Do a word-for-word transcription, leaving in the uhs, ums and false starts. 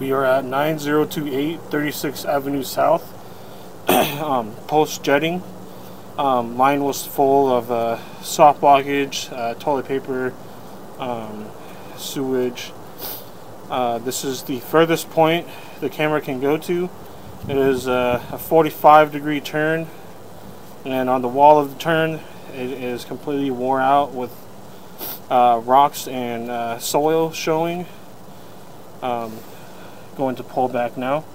We are at nine zero two eight thirty-sixth Avenue South, um, post jetting. Um, line was full of uh, soft blockage, uh, toilet paper, um, sewage. Uh, this is the furthest point the camera can go to. It is uh, a forty-five degree turn, and on the wall of the turn it is completely wore out with uh, rocks and uh, soil showing. Um, going to pull back now.